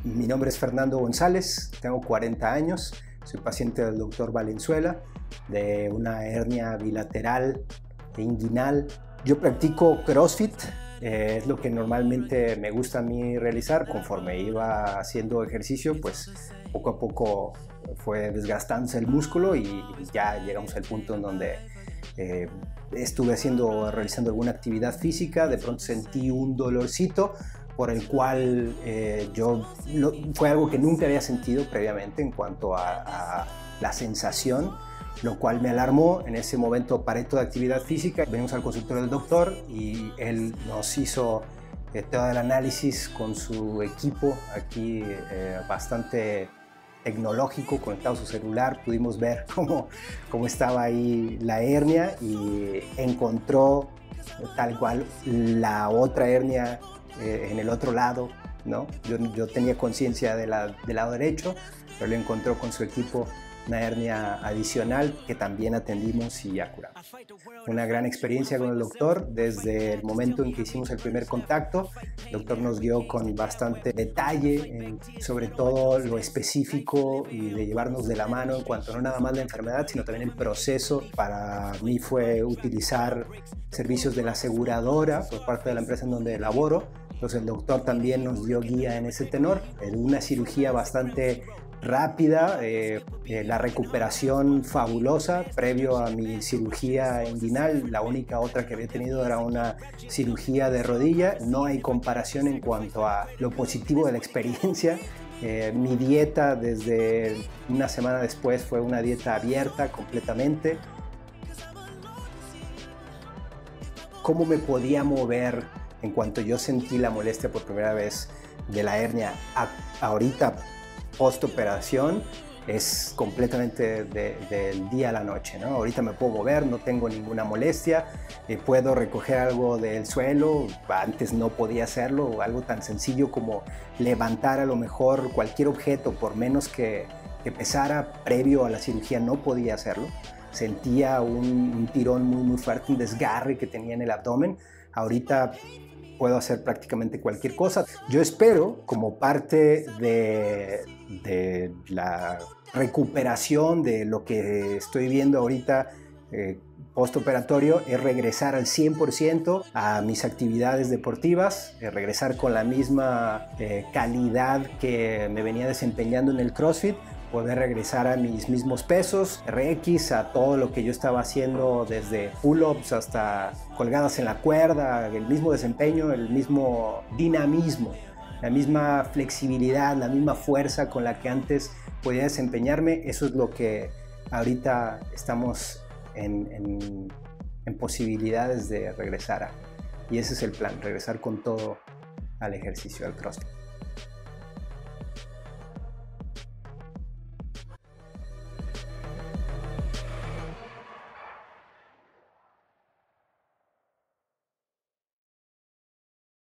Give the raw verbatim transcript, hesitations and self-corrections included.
Mi nombre es Fernando González, tengo cuarenta años, soy paciente del doctor Valenzuela de una hernia bilateral inguinal. Yo practico CrossFit, eh, es lo que normalmente me gusta a mí realizar. Conforme iba haciendo ejercicio, pues poco a poco fue desgastándose el músculo y ya llegamos al punto en donde eh, estuve haciendo, realizando alguna actividad física, de pronto sentí un dolorcito por el cual eh, yo, lo, fue algo que nunca había sentido previamente en cuanto a, a la sensación, lo cual me alarmó. En ese momento paré toda actividad física, venimos al consultorio del doctor y él nos hizo eh, todo el análisis con su equipo aquí eh, bastante tecnológico, conectado a su celular. Pudimos ver cómo, cómo estaba ahí la hernia y encontró tal cual la otra hernia eh, en el otro lado, ¿no? Yo, yo tenía conciencia de la, del lado derecho, pero él encontró con su equipo una hernia adicional que también atendimos y ya curamos. Una gran experiencia con el doctor desde el momento en que hicimos el primer contacto. El doctor nos guió con bastante detalle, en, sobre todo lo específico y de llevarnos de la mano en cuanto no nada más la enfermedad, sino también el proceso. Para mí fue utilizar servicios de la aseguradora por parte de la empresa en donde laboro. Entonces el doctor también nos dio guía en ese tenor, en una cirugía bastante rápida, eh, eh, la recuperación fabulosa. Previo a mi cirugía inguinal, la única otra que había tenido era una cirugía de rodilla. No hay comparación en cuanto a lo positivo de la experiencia. Eh, mi dieta desde una semana después fue una dieta abierta completamente. ¿Cómo me podía mover en cuanto yo sentí la molestia por primera vez de la hernia a, ahorita post-operación? Es completamente de, del día a la noche, ¿no? Ahorita me puedo mover, no tengo ninguna molestia, eh, puedo recoger algo del suelo. Antes no podía hacerlo, algo tan sencillo como levantar a lo mejor cualquier objeto, por menos que, que pesara. Previo a la cirugía no podía hacerlo. Sentía un, un tirón muy, muy fuerte, un desgarre que tenía en el abdomen. Ahorita puedo hacer prácticamente cualquier cosa. Yo espero, como parte de, de la recuperación de lo que estoy viendo ahorita eh, postoperatorio, es regresar al cien por ciento a mis actividades deportivas, eh, regresar con la misma eh, calidad que me venía desempeñando en el CrossFit, poder regresar a mis mismos pesos, R X, a todo lo que yo estaba haciendo desde pull-ups hasta colgadas en la cuerda, el mismo desempeño, el mismo dinamismo, la misma flexibilidad, la misma fuerza con la que antes podía desempeñarme. Eso es lo que ahorita estamos en, en, en posibilidades de regresar a. Y ese es el plan, regresar con todo al ejercicio, al CrossFit.